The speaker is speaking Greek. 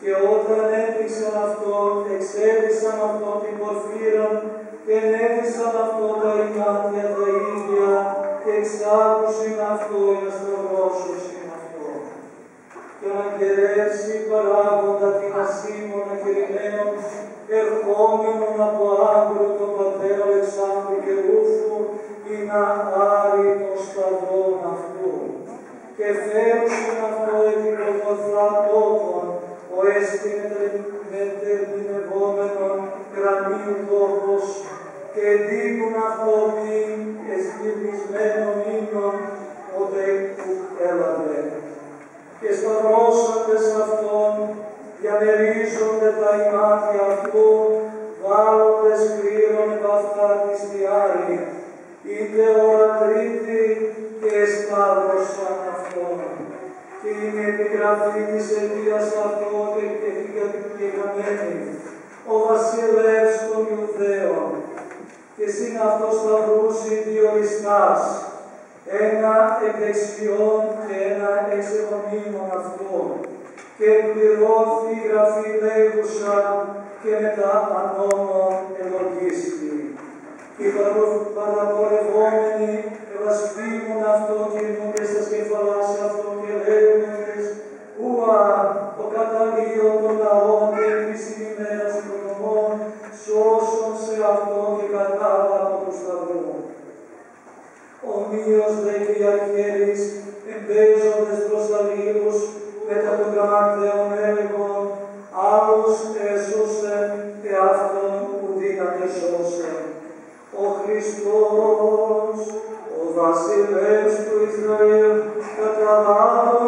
και όταν έπληξαν αυτόν, εξέλισαν αυτόν την πορφύραν και ενέφησαν αυτό τα ημάτια τα ίδια και εξάκουσιν αυτό η αστρογόσωσιν αυτό. Και ανακαιρεύσει παράγοντα την ασήμωνα κεριναίων, ερχόμενον από άγκρο τον πατέρα Αλεξάνδρου και Ρούφου, ή να άρει των σταυρών αυτού. Και φέρουσιν αυτό επί Γολγοθά τόπον, ο έστι μετερμηνευόμενον κρανίου τόπος, και εντύπουν αυτό μην εσκυβισμένων ύμνων, ότε που έλαβε. Και σταυρώσαντες αυτόν, διαμερίζονται τα ημάτια αυτού, βάλλοντες κλήρων επ' αυτά της διάρρη, είτε ορατρίτη και εσταύρωσαν αυτόν. Και είναι επιγραφή της αιτίας αυτό και γραμμένη, ο βασιλεύς των Ιουδαίων, και συν αυτό σταυρούσι δύο ληστάς, ένα εκ δεξιών και ένα εξ εγωνίμων αυτών, και εκπληρώθη η γραφή λέγουσα και μετά ανώμων ελογίστη. Οι παραπορευόμενοι ευασπίμουν αυτό και νούνται στα σκεφαλάς αυτό και λέγοντες, ουα, ο καταλύων των λαών και επίσης ημέρας οικονομών, σώσον σε αυτό και κατάβα από του σταυρού. Ομοίως δε και οι αρχιερείς εμπέζοντες προς τα λίγους μετά των γραμματέων έλεγον, άλλους έσωσε και αυτόν που δύναται σώσε. Ο Χριστός, ο βασιλεύς του Ισραήλ, καταλάβων